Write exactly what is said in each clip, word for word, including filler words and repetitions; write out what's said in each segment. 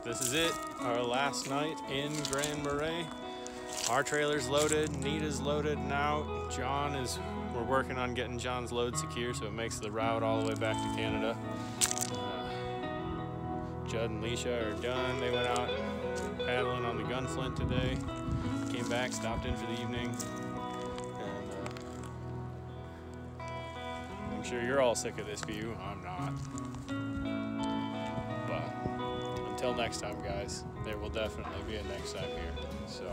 this is it, our last night in Grand Marais. Our trailer's loaded, Nita's loaded now. John is, we're working on getting John's load secure so it makes the route all the way back to Canada. Uh, Judd and Leisha are done. They went out paddling on the Gunflint today. Came back, stopped in for the evening. And uh, I'm sure you're all sick of this view. I'm not. But until next time, guys, there will definitely be a next time here. So.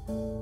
you.